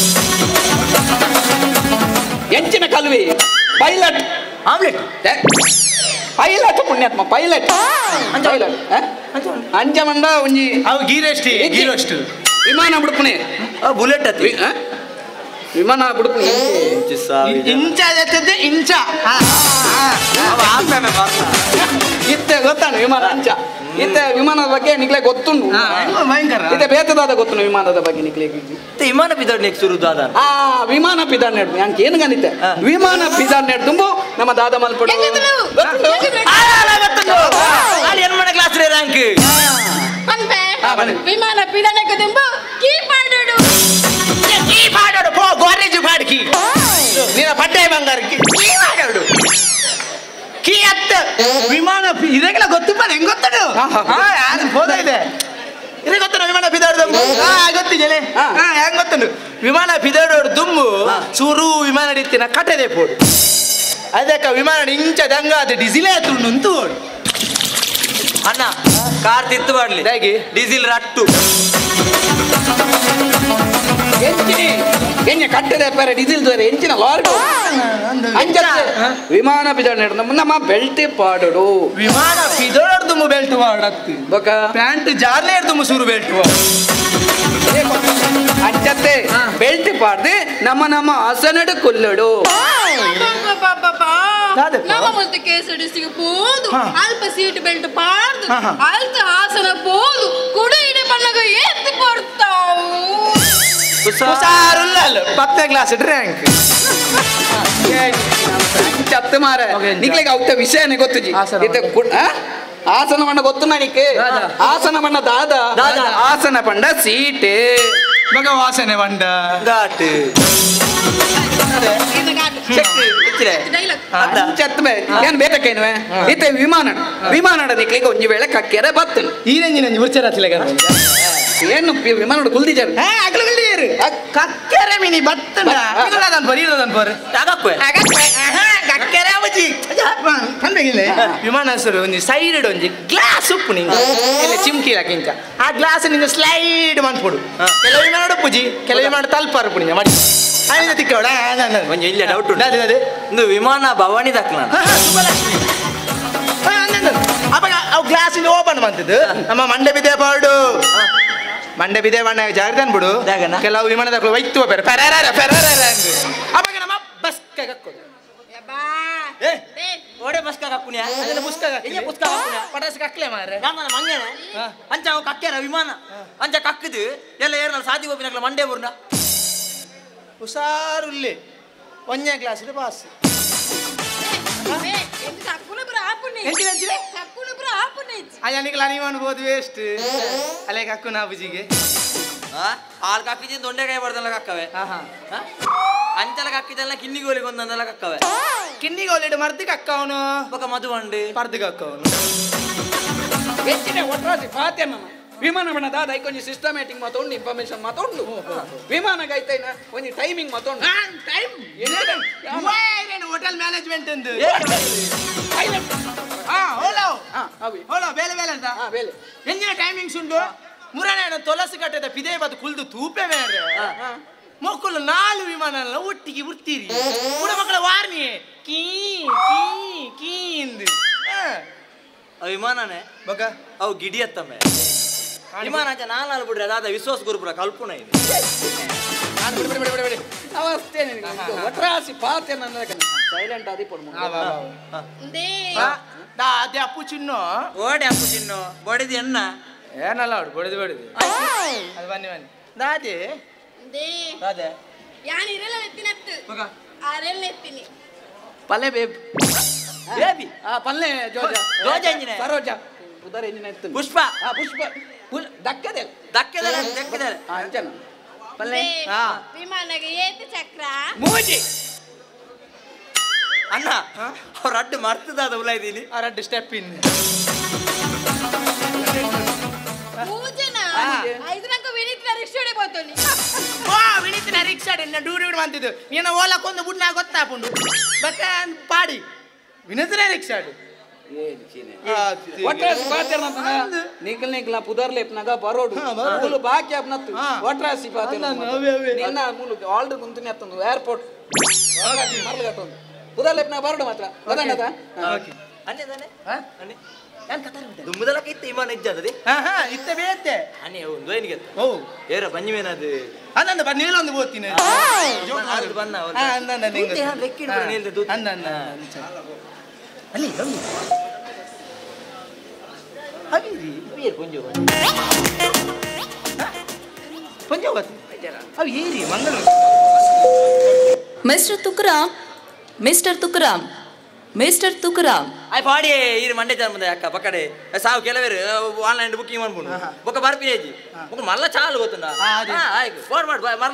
ಎಂಚಿನ ಕಲ್ವಿ ಪೈಲಟ್ ಆಮ್ಲೆಟ್ ಪೈಲಟ್ ಪುಣ್ಯಾತ್ಮ ಪೈಲಟ್ ಅಂಚಮಂಡ ಒಂಜಿ ಅವು ಗೀರಷ್ಟು ವಿಮಾನ ಬಿಡ್ಪುಣೆ ಬುಲೆಟ್ ಅತಿ ವಿಮಾನ ಬಿಡ್ಪುಣೆ ಇಂಚ ಇಂಚ ಇತ್ತೆ ಗೊತ್ತಾನು ವಿಮಾನ ಅಂಚ ಇತ್ತೆ ವಿಮಾನದ ಬಗ್ಗೆ ನಿಕ್ಲೆ ಗೊತ್ತುಂಡು ಭಯಂಕರ ಇತ್ತೆ ಬೇತದಾದ ಗೊತ್ತುಂಡು ವಿಮಾನದ ಬಗ್ಗೆ ನಿಕ್ಲೆ ವಿಮಾನ ಬಿದ್ದಾಡ್ ನೆಕ್ಸ್ಟ್ ಸುರುದಾದ ವಿಮಾನ ಪಿದಾರ್ ನೆಡ್ದು ಯಾಕೆ ಏನು ಗಣಿತೆ ವಿಮಾನ ಪಿದಾರ್ ನೆಡ್ದುಂಬು ನಮ್ಮ ದಾದ ಮಲ್ಪಡು ಅಲ್ಲಿ ಏನ್ ಮಾಡ ಕ್ಲಾಸ್ ರ್ಯಾಂಕ್ ವಿಮಾನ ಪಿದಾಡಕ್ಕೆ ದುಂಬು ಕೀಪಾಡೋಡು ಪೋ ಗೋರೇಜ್ ಬಾಡ್ಕಿ ನೀನ ಪಟ್ಟೆ ಬಂಗಾರ ಕೀ ಅತ್ತ ವಿಮಾನ ಇದಕ್ಕೆಲ್ಲ ಗೊತ್ತು ಹೆಂಗ್ ಗೊತ್ತಡು ಯಾರು ಹೋದ ಇದೆ ಇದೇ ಗೊತ್ತ ವಿಮಾನ ಪಿದಾಡ್ದು ಗೊತ್ತಿದ್ದೇನೆ ಹೆಂಗ್ ಗೊತ್ತುಂಡು ವಿಮಾನ ಪಿದಾಡೋಡು ದುಂಬು ಚೂರು ವಿಮಾನ ಹಿಡಿತಿನ ಕಟ್ಟದೆ ಪೋಡು ಅದಕ್ಕೆ ವಿಮಾನ ಇಂಚ ದಂಗ ಅದು ಡಿಸಿಲೇ ತುಂಡು ಅಂತೂ ಅಣ್ಣ ಕಾರ್ ತಿತ್ತು ಮಾಡ್ಲಿ ಹೇಗೆ ಡೀಸೆಲ್ ರಟ್ಟು ಎಂಚಿನ ಕಟ್ಟದೆ ಪೇರೆ ಡೀಸೆಲ್ ದೋರೆ ಎಂಚಿನ ಲಾರಿ ವಿಮಾನ ಪಿದಾಡ್ ನೆಡ್ದು ನಮ್ಮ ಬೆಲ್ಟ್ ಪಾಡೋಡು ವಿಮಾನ ಪಿದಾಡ್ದು ಬೆಲ್ಟ್ ಮಾಡತ್ತು ಬೊಕ ಪ್ಯಾಂಟ್ ಜಾರ್ಲೆ ಹಿಡ್ದು ಸುರು ಬೆಲ್ಟ್ ಅಂಚತ್ತೆ ಬೆಲ್ಟ್ ಪಾಡ್ದು ನಮ್ಮ ಹಸನಡು ಕೊಲ್ಲಡು ನಮ್ಮ ಮತ್ತೆ KSRTC போது அல்ப சீட் பெல்ட் பாடுது அல்த ஆசன போது குடியிட பண்ணக ஏத்து போடுத்தாவு ಉಸಾರುಲ್ಲ 10ನೇ ಕ್ಲಾಸ್ ರ್ಯಾಂಕ್ ಚತ್ತ ಮಾರ ನಿಕ್ಲಿಗೆ ಅವತ್ತ ವಿಷಯನೇ ಗೊತ್ತುಜಿ ಆಸನ ಬಣ್ಣ ಗೊತ್ತು ನನಗೆ ಆಸನ ಬಣ್ಣ ದಾದ ಆಸನ ಬಂಡ ಸೀಟೆ ಮಗ ವಾಸನೆ ಬಂಡ ಘಾಟ್ ಏನ್ ಬೇಕೇನುವೆ ಇತ್ತೆ ವಿಮಾನ ನಿಕ್ಲಿಗೆ ಒಂಜಿ ವೇಳೆ ಕಕ್ಕೆರೆ ಬತ್ತನು ಈರಂಜಿನ ಉರ್ಚರ ಏನು ವಿಮಾನ ಕುಲ್ದಿಜಾರು ಕಕ್ಕೆರೆ ಮಿನಿ ಬತ್ತನ ಬರೀರೋದನ್ ಬರ್ ಕಕ್ಕೆರೆ ಅವಜಿ ಕಂಡಿಲ್ಲ ವಿಮಾನ ಹೆಸರು ಒಂಜಿ ಸೈಡ್ ಒಂಜಿ ಗ್ಲಾಸ್ ಉಪ್ಪು ನಿಂಗೆ ಚಿಮ್ಕಿಲಕ್ಕಿಂಚ ಆ ಗ್ಲಾಸ್ ನಿಂಗೆ ಸ್ಲೈಡ್ ಮಾಡ್ಕೊಡು ಕೆಲವು ವಿಮಾನ ಉಪ್ಪುಜಿ ಕೆಲವು ವಿಮಾನ ತಲ್ಪಾರು ಪುಣಿಯ ಮಾಡಿ ಅಲ್ಲಿಂದ ತಿಕ್ಕೋಡ ಒಂಜಿ ಇಲ್ಲೇ ಡೌಟ್ ಉಂಟು ಒಂದು ವಿಮಾನ ಭವಾನಿ ದಕ್ಲ ಅವಾಗ ಅವು ಗ್ಲಾಸ್ ಇಂದ ಓಪನ್ ಮಾಡ್ತಿದ್ದು ನಮ್ಮ ಮಂಡೆ ಬಿದ್ದೆ ಪಾಡು ಮಂಡೆ ಬಿದ್ದೆ ಬಣ್ಣ ಜಾಗ್ರತೆ ಅನ್ಬಿಡು ಕೆಲವು ವಿಮಾನದ ವೈತು ಬೇರೆ ಅವಾಗ ನಮ್ಮ ಬಸ್ ಕಕ್ಕೋದು ಓಡೆ ಬಸ್ಕ ಕಕ್ಕುನ್ಯಾ ಅದೆಲ್ಲ ಪುಸ್ತಕ ಪುಸ್ತಕ ಪಟಾಸ್ ಕಕ್ಲೆ ಮಾರ್ರೆ ನಾನು ಮಂಗೇನೆ ಅಂಚ ಅವ ಕಕ್ಕ್ಯಾರ ವಿಮಾನ ಅಂಚ ಕಕ್ಕದು ಎಲ್ಲ ಏರ್ನಲ್ಲ ಸಾದಿ ಹೋಗಿನಕ್ಲ ಮಂಡೇ ಬುರ್ನ ಹುಷಾರುಲ್ಲಿ ಒಂದೇ ಕ್ಲಾಸ್ ಪಾಸ್ ಅಯ್ಯನಿಗೆ ನೀವು ಅನ್ಬೋದು ವೇಸ್ಟ್ ಅಲ್ಲೇ ಕಕ್ಕು ನಾ ಬುಜಿಗೆ ಆಲ್ ಕಕ್ಕಿದ ದೊಂಡೆಕಾಯಿ ಬಡ್ದಲ್ಲ ಕಕ್ಕವೆ ಅಂಚಲ ಕಕ್ಕಿದೆಲ್ಲ ಕಿನ್ನಿಗೋಲಿಗೆ ಒಂದೊಂದೆಲ್ಲ ಕಕ್ಕವೆ ಕಿನ್ನಿಗೋಲಿಡು ಮರ್ದಿ ಕಕ್ಕವನು ಬೊಕ ಮಧು ಬಂಡಿ ಪರ್ದಿ ಕಕ್ಕವನು ಹೆಚ್ಚಿನ ಒಟ್ರಾಸಿ ಪಾತ್ಯನ ವಿಮಾನ ಬಣ್ಣ ದಾದ ಐಕೊಂಜಿ ಸಿಸ್ಟಮ್ಯಾಟಿಕ್ ಮಾತೊಂಡು ಇನ್ಫಾರ್ಮೇಶನ್ ಮಾತೊಂಡು ವಿಮಾನಕ್ಕೆ ಐತೈನ ಒಂಜಿ ಟೈಮಿಂಗ್ ಮಾತೊಂಡು ಟೈಮ್ ಹೋಟೆಲ್ ಮ್ಯಾನೇಜ್ಮೆಂಟ್ ಎಂದು ಬೇಲೆ ಬೇಲೆ ಅಂತ ಬೇಲೆ ಎಂಜಿನ ಟೈಮಿಂಗ್ಸ್ ಉಂಟು ಮುರನೇ ತುಳಸಿ ಕಟ್ಟದ ಪಿದೇ ಬದು ಕುಲ್ದು ತೂಪೆ ಬೇರೆ ಮಕ್ಕಳು 4 ವಿಮಾನ ಒಟ್ಟಿಗೆ ಬಿಡ್ತೀರಿ ಕೂಡ ಮಕ್ಕಳ ವಾರ್ನಿ ಕೀ ಕೀ ಕೀ ಇಂದು ವಿಮಾನನೇ ಬಗ ಅವು ಗಿಡಿ ಅತ್ತಮ್ಮೆ ವಿಮಾನ ಅಂಚ ನಾಲ್ ಬಿಡ್ರಿ ಅದಾದ ವಿಶ್ವಾಸ ಗುರುಪುರ ಕಲ್ಪನೆ ಇದೆ ಅವಸ್ಥೆ ಒಟ್ರಾಸಿ ಪಾತ್ಯನ ಸೈಲೆಂಟ್ ಆದಿ ಪಡ್ಮು ಅದೇ ಅಪ್ಪು ಚಿನ್ನು ಓಡಿ ಅಪ್ಪು ಚಿನ್ನು ಬಡಿದಿ ಅಣ್ಣ ಏನಲ್ಲ ಅವ್ರು ಬಡಿದು ಬಡಿದು ಅದು ಬನ್ನಿ ಬನ್ನಿ ದಾದೆ ದಾದೆ ಪಲ್ಲೆ ಬೇಬ್ ಬೇಬಿ ಪಲ್ಲೆ ಜೋಜಾ ಜೋಜಾ ಎಂಜಿನ ಸರೋಜಾ ಉದರ ಎಂಜಿನ ಇತ್ತು ಪುಷ್ಪ ಪುಷ್ಪ ದಕ್ಕದೆ ದಕ್ಕದಲ್ಲ ದಕ್ಕದಲ್ಲ ಅಂಚನ ಪಲ್ಲೆ ವಿಮಾನಗೆ ಏತು ಚಕ್ರ ಮೂಜಿ ಅಣ್ಣ ಅವ್ರ ಅಡ್ಡು ಮರ್ತದಾದ ಉಲ ಇದ್ದೀನಿ ಅವ್ರ ಅಡ್ಡು ಸ್ಟೆಪ್ ಇನ್ ಮೂಜನ ಐದರಂಕ ವಿನಿತ್ ರಿಕ್ಷಾಡೆ ಬೋತೋನಿ ವಿನಿತಿನ ರಿಕ್ಷಾಡೆ ಡೂರಿ ಮಾಡ್ತಿದ್ದು ನೀನು ಓಲಕ್ಕೊಂದು ಬುಡ್ನ ಗೊತ್ತಾಪುಂಡು ಬಕ್ಕ ಪಾಡಿ ವಿನಿತಿನ ರಿಕ್ಷಾಡು ಒಟ್ರಾಸಿ ಪಾತ್ಯನ ನಿಖಲ್ ನಿಖಲ ಪುದರ್ಲೆಪ್ನಾಗ ಬರೋಡು ಮೂಲು ಬಾಕಿ ಅಪ್ನತ್ತು ಒಟ್ರಾಸಿ ಪಾತ್ಯನ ನಿನ್ನ ಮೂಲು ಆಲ್ರೆಡಿ ಕುಂತುನಿ ಅತ್ತೊಂದು ಏರ್ಪೋರ್ಟ್ ಮರ್ಲಗತ್ತೊಂದು ಪುದರ್ಲೆಪ್ನಾಗ ಬರೋಡು ಮಾತ್ರ ಗೊತ್ತಾಗದ ಅನ್ನೆ ತಾನೆ ಅನ್ನೆ ನಾನು ಕಥೆ ದುಮ್ಮದಲಕ ಇತ್ತ ವಿಮಾನ ಇಜ್ಜದದಿ ಇತ್ತ ಬೇತೆ ಅನ್ನೆ ಒಂದು ಏನಿಗೆ ಓ ಏರ ಬಂಜಿಮೇನದು ಅಂದಂದ ಬನ್ನಿ ನೀಲೊಂದು ಓದ್ತೀನಿ ಅದು ಬನ್ನ ಅಂದಂದ ಅಂದಂದ ಅಲ್ಲಿ ಅವಿರಿ ಬೇರೆ ಪೊಂಜೋ ಪೊಂಜೋ ಗೊತ್ತು ಅವು ಏರಿ ಮಂಗಳೂರು ಮಿಸ್ಟರ್ ತುಕರಾಮ್ ಮಿಸ್ಟರ್ ತುಕರಾಮ್ ಆಯ್ ಪಾಡಿ ಈರು ಮಂಡೆ ಜನ್ಮದ ಅಕ್ಕ ಪಕ್ಕಡೆ ಸಾವು ಕೆಲವೇರು ಆನ್ಲೈನ್ ಬುಕಿಂಗ್ ಮಾಡ್ಬೋದು ಬೊಕ್ಕ ಬರ್ಪಿನೇಜಿ ಬೊಕ್ಕ ಮಲ್ಲ ಚಾಲು ಗೊತ್ತುಂಡ ಆಯ್ತು ಫೋನ್ ಮಾಡಿ ಮರ್ಲ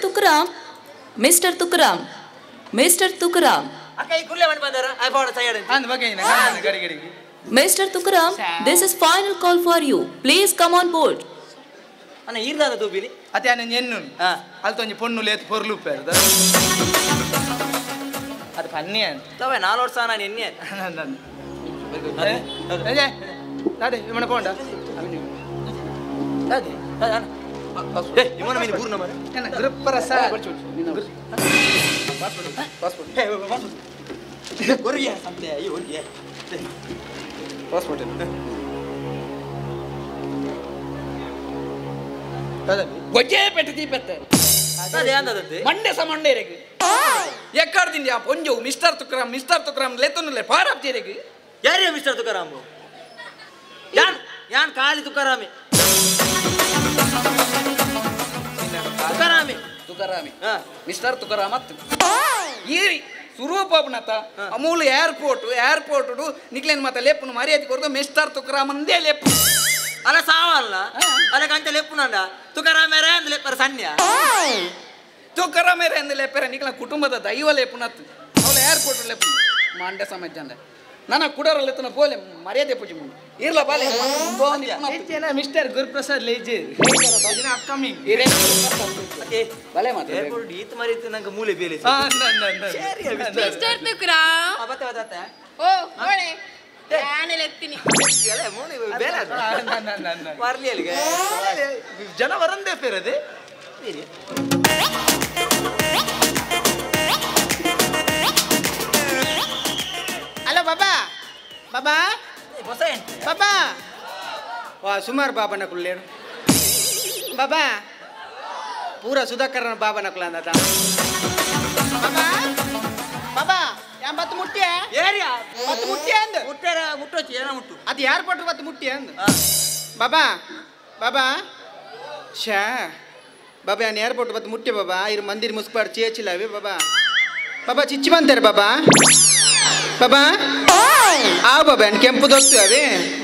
ಮಿಸ್ಟರ್ ತುಕರಾಮ್ ಅಕ್ಕ ಈ ಕುರ್ಲೆ ಮಾಡಿ ಬಂದಾರ ಆಯ್ ಪಾಡ ಸೈಡ್ ಅಂದ ಬಗ್ಗೆ ಗಡಿ ಗಡಿ mister Tukaram this is final call for you please come on board ಅಣ್ಣ ಈರ್ದಾದ ತೂಪಿಲಿ ಅತ್ತೆ ಅನ್ನ ಎನ್ನು ಅಲ್ತೊಂಜಿ ಪೊಣ್ಣು ಲೇತ್ ಪೊರ್ಲು ಪೇರ್ದ ಅದು ಪನ್ನಿ ಅಂತ ತವೆ 4 ವರ್ಷ ನಾನು ಎನ್ನೆ ಅದೇ ವಿಮಾನ ಪೋಂಡ ಅದೇ ವಿಮಾನ ಮೀನು ಬೂರ್ನ ಮರ ಗ್ರಿಪ್ಪರ ಕೊರಿಯ ಸಂತೆ ಅಯ್ಯೋ ಹೊರಿಯ ಪಾಸ್ಪೋರ್ಟ್ ಗೊಜ್ಜೆ ಪೆಟ್ಟು ತೀಪೆತ್ತೆ ಅದೇ ಅಂತದತ್ತೆ ಮಂಡೆ ಸಮಂಡೇರೆಗೆ ಎಕ್ಕಾಡ್ದಿಂದ ಪೊಂಜು ಮಿಸ್ಟರ್ ತುಕರಾಮ್ ಲೆತ್ತೊಂದುಲೆ ಪಾರಾಪ್ತಿರೆಗೆ ಯಾರೇ ಮಿಸ್ಟರ್ ತುಕಾರಾಮ್ ಯಾನ್ ಕಾಲಿ ತುಕಾರಾಮಿ ತುಕರಾಮಿ ಮಿಸ್ಟರ್ ತುಕರಾಮ್ ಅತ್ತು ಈ ಸುರೂಪನತ ಅಮೂಲ್ ಏರ್ಪೋರ್ಟ್ ನಿಕ್ಲೇನ್ ಮತ್ತೆ ಲೆಪ್ಪು ಮರ್ಯಾದೆ ಕೊಡ್ದು ಮಿಸ್ಟರ್ ತುಕರಾಮಂದೇ ಲೆಪ್ಪು ಅಲ್ಲ ಸಾವಲ್ಲ ಅಲ್ಲ ಕಂಚ ಲೆಪ್ಪುನಂದ ತುಕರಾಮೇರ ಅಂದ್ ಲೆಪ್ಪರ ಸನ್ಯ ತುಕರಾಮೇರ ಅಂದ್ ಲೆಪ್ಪರ ನಿಕ್ಲ ಕುಟುಂಬದ ದೈವ ಲೆಪ್ಪುನತ್ ಅವಳ ಏರ್ಪೋರ್ಟ್ ಲೆಪ್ಪು ಮಂಡ್ಯ ಸಮಾಜ ಅಂದ ನನ್ನ ಕುಡರಲ್ಲಿತ್ತನ ಪೋಲೆ ಮರ್ಯಾದೆ ಪೂಜೆ ಮುಂದೆ ಇರ್ಲ ಬಾಲೆ ಮಿಸ್ಟರ್ ಗುರುಪ್ರಸಾದ್ ಲೇಜಿ ಅಪ್ಕಮಿಂಗ್ ಬಲೆ ಮಾತು ಏರ್ಪೋರ್ಟ್ ಈತ ಮರಿತು ನಂಗೆ ಮೂಲೆ ಬೇಲೆ ಮಿಸ್ಟರ್ ತುಕ್ರಾಮ್ ಓ ನೋಡೆ ನಾನೆಲ್ಲ ಎತ್ತೀನಿ ಬರ್ಲಿ ಅಲ್ಲಿಗೆ ಜನ ಬರಂದೇ ಫೇರದೆ ಹಲೋ ಬಾಬಾ ಬಾಬಾ ಬಾಬಾ ವಾ ಸುಮಾರು ಬಾಬನ ಕುಳ್ಳೇರು ಬಾಬಾ ಪೂರ ಸುಧಾಕರನ ಬಾಬನ ಕುಲ್ಲ ಅಂದ ಬಾಬಾ ಬಾಬಾ ಯಾ ಬತ್ತು ಮುಟ್ಟಿಯ ಏರಿಯಾ ಬತ್ತು ಮುಟ್ಟಿಯ ಅಂದ ಮುಟ್ಟೇರ ಮುಟ್ಟೋಚಿ ಏನ ಮುಟ್ಟು ಅದು ಯಾರು ಕೊಟ್ಟರು ಬತ್ತು ಮುಟ್ಟಿಯ ಅಂದ ಬಾಬಾ ಬಾಬಾ ಶಾ ಬಾಬಾ ಯಾನ್ ಏರ್ಪೋರ್ಟ್ ಬತ್ತು ಮುಟ್ಟಿ ಬಾಬಾ ಇರು ಮಂದಿರ ಮುಸ್ಪಾಡು ಚೇಚಿಲ್ಲವೇ ಬಾಬಾ ಬಾಬಾ ಚಿಚ್ಚಿ ಬಂತಾರೆ ಬಾಬಾ ಬಾಬಾ ಆ ಬಾಬಾ ಏನು ಕೆಂಪು ದೊತ್ತು ಅವೇ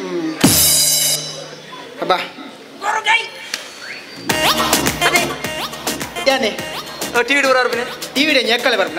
ಬಾಬಾ ಯಾನೆ ಟಿವಿ ಡೋರ್ ಟಿವಿ ಡೆಂಜ ಎಕ್ಕಳೆ ಬರ್ನ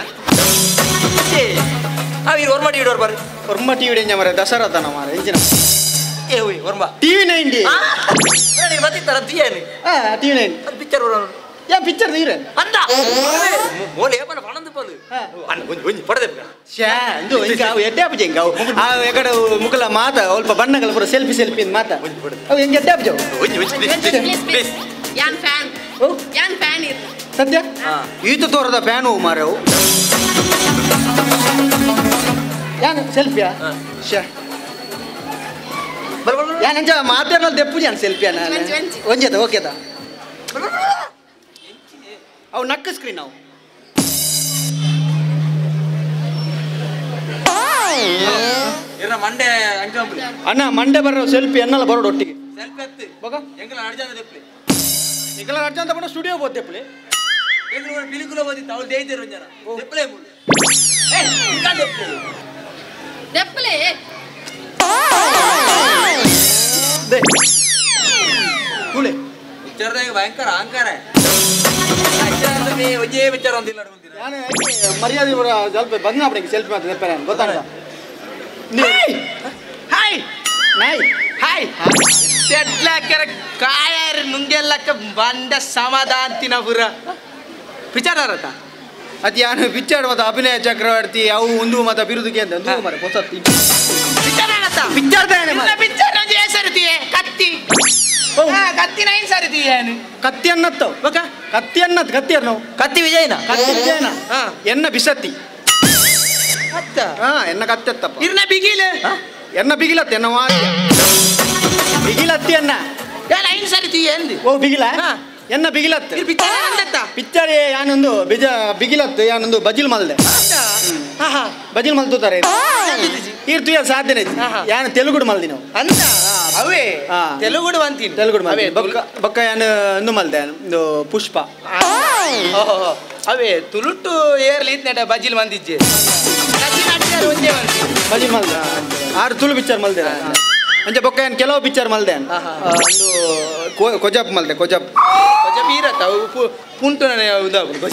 ಅವಿ ಒರ್ಮ ಟಿವಿ ಡೋರ್ ಬರ್ರಿ ಒರ್ಮ ಟಿವಿ ಡೆಂಜ ಮರ ದಸರಾ ತನ ಮಾರ ಎಂಜಿನ ಏ ಹೋಯ್ ಒರ್ಮ ಟಿವಿ 90 ನನಗೆ ಬತ್ತಿತ್ತಾರ ತಿಯೇನು ಟಿವಿ 90 ಅದು ಪಿಕ್ಚರ್ ಬರೋನು ಯಾ ಪಿಕ್ಚರ್ ನೀರ ಅಂದ ಮೋಲೆ ಏಪನ ಪಣಂದು ಪಲು ಅನ್ನ ಒಂಜಿ ಪಡದೆ ಶಾ ಇಂದು ಇಂಗ ಅವು ಎಡ್ಡೆ ಅಪ್ಪ ಜಂಗ ಆ ಎಕಡೆ ಮುಕಲ ಮಾತ ಸ್ವಲ್ಪ ಬಣ್ಣಗಳ ಪುರ ಸೆಲ್ಫಿ ಮಾತ ಅವು ಹೆಂಗೆ ಎಡ್ಡೆ ಅಪ್ಪ ಒಂಜಿ ಪ್ಲೀಸ್ ಯಾನ್ ಫ್ಯಾನ್ ಯಾನ್ ಫ್ಯಾನ್ ಇರ್ ಸದ್ಯ ಈತ ತೋರದ ಫ್ಯಾನು ಮಾರವು ಯಾನ್ ಸೆಲ್ಫಿಯಾ ಶಾ ಯಾನ್ ಅಂಜ ಮಾತಾಡಲ್ ದೆಪ್ಪು ಜಾನ್ ಸೆಲ್ಫಿಯಾ ನಾನು ಒಂಜದ ಓಕೆದ ಅವು ನಕ್ಕ ಸ್ಕ್ರೀನ್ ಅವು ಮಂಡೆ ಅಂಕಂಬಲಿ ಅಣ್ಣ ಮಂಡೆ ಬರೋ ಸೆಲ್ಫಿ ಎನ್ನಲ್ಲ ಬರೋಡು ಒಟ್ಟಿಗೆ ಸೆಲ್ಫಿ ಎತ್ತಿ ಬಗ ಎಂಕಲ ನಡ್ಜಾದ ದೆಪ್ಲಿ ನಿಕಲ ಅರ್ಜಂತ ಬರೋ ಸ್ಟುಡಿಯೋ ಬೋದು ದೆಪ್ಲಿ ಎಂಕಲ ಬಿಲಿಕುಲ ಓದಿತ್ತು ಅವಳು ದೇಯ್ತಿರು ಜನ ದೆಪ್ಲೆ ಮೂಲ ಏ ಇಂಕ ದೆಪ್ಲೆ ದೆಪ್ಲೆ ದೇ ಕೂಲೆ ವಿಚಾರದಾಗ ಭಯಂಕರ ಅಹಂಕಾರ ಒಂಜೇ ವಿಚಾರ ಒಂದಿಲ್ಲ ನಾನು ಮರ್ಯಾದೆ ಬರ ಸ್ವಲ್ಪ ಬಂದ ಅಪ್ಪನಿಗೆ ಸೆಲ್ಫಿ ಮಾತ್ರ ದೆಪ್ಪರೆ ಗೊತ್ತಾಗ ಹಾಯ್ ನಾಯ್ ಹಾಯ್ ಚೆಡ್ಲಾಕರ ಕಾಯರ್ ನುಂಗೆಲ್ಲಕ್ಕ ಬಂದ ಸಮಾಧಾಂತಿನ ಪುರ ವಿಚಾರತ ಅದು ಯಾನು ಪಿಕ್ಚರ್ ಮತ್ತು ಅಭಿನಯ ಚಕ್ರವರ್ತಿ ಅವು ಒಂದು ಮತ್ತು ಬಿರುದುಗೆ ಅಂತ ಒಂದು ಮರ ಹೊಸತ್ತಿ ವಿಚಾರತ ಪಿಕ್ಚರ್ ಪಿಕ್ಚರ್ ಹೆಸರುತಿಯೇ ಕತ್ತಿ ಕತ್ತಿ ನೈನ್ ಸರಿತೀಯ ಕತ್ತಿ ಅನ್ನತ್ತವ್ ಬಕ ಕತ್ತಿ ಅನ್ನತ್ ಕತ್ತಿ ಅನ್ನವು ಕತ್ತಿ ವಿಜಯನ ಕತ್ತಿ ವಿಜಯನ ಎನ್ನ ಬಿಸತ್ತಿ ಅತ್ತ ಎನ್ನ ಕತ್ತಿ ಅತ್ತಪ್ಪ ಇರ್ನ ಬಿಗಿಲೆ ಎನ್ನ ಬಿಗಿಲತ್ತ ಎನ್ನ ವಾದ್ಯ ಬಿಗಿಲತ್ತಿ ಎನ್ನ ನೈನ್ ಸರಿತೀಯ ಎಂದು ಓ ಬಿಗಿಲ ಎನ್ನ ಬಿಗಿಲತ್ ಪಿಕ್ಚರ್ ಅಂದತ್ತ ಪಿಕ್ಚರ್ ಯಾನೊಂದು ಬಿಗಿಲತ್ತು ಯಾನೊಂದು ಬಜಿಲ್ ಮಲ್ದೆ ಬಜಿಲ್ ಮಲ್ತಾರೆ ಇರ್ತು ಸಾಧ್ಯನೇ ಯಾನು ತೆಲುಗುಡು ಮಲ್ದಿ ನಾವು ಅಂತ ಅವೇ ತೆಲುಗುಡು ಅಂತೀನಿ ತೆಲುಗುಡು ಮಲ್ದೆ ಬಕ್ಕ ಯಾನು ಒಂದು ಮಲ್ದೆ ಒಂದು ಪುಷ್ಪ ಅವೇ ತುಳುಟ್ಟು ಏರ್ಲಿ ಇತ್ನಟ ಬಜಿಲ್ ಮಂದಿಜ್ಜೆ ಒಂದೇ ಬಜಿಲ್ ಮಲ್ದೆ ಆರು ತುಳು ಪಿಕ್ಚರ್ ಮಲ್ದೆ ಅಂಚೆ ಬೊಕ್ಕ ಏನು ಕೆಲವು ಪಿಕ್ಚರ್ ಮಲ್ದೆ ಒಂದು ಕೊಜಪ್ ಮಲ್ದೆ ಕೊಜಪ್ ಬೀರತ್ತ ಪುಂಟು ಉದಾಪು